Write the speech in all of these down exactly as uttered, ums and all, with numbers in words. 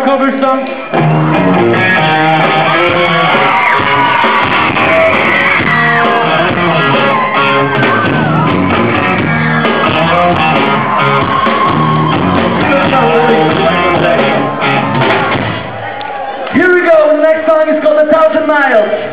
cover song? Here we go. The next song is called A Thousand Miles.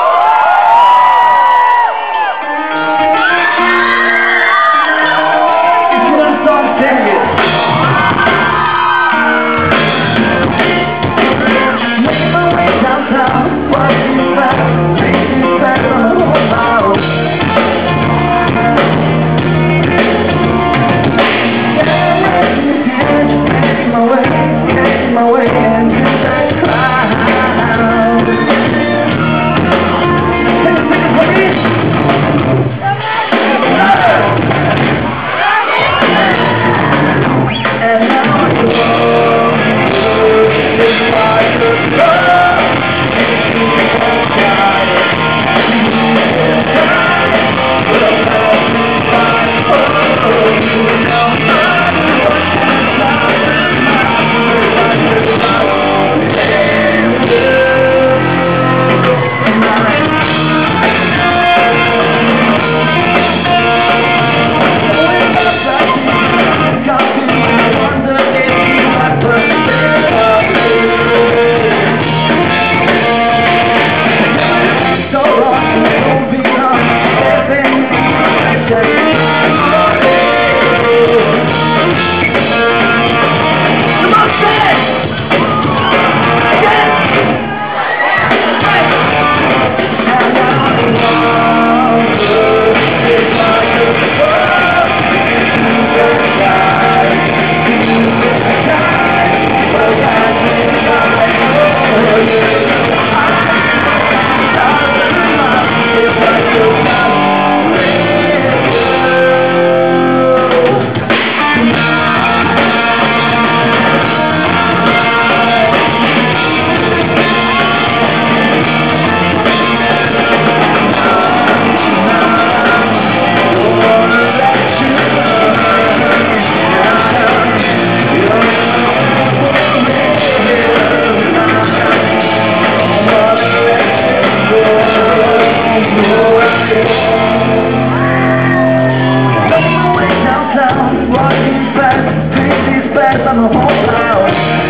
I'm a whole cloud.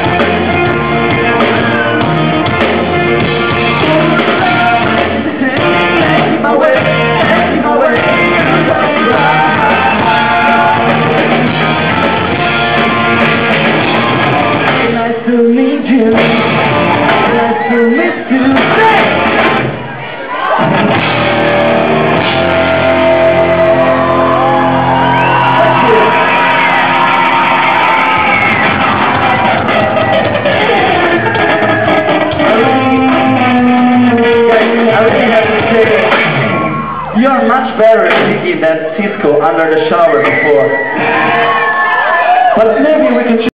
Taking my way, taking my way. Nice to meet you. Nice to meet you. You're much better at singing than Cisco under the shower before. But maybe we can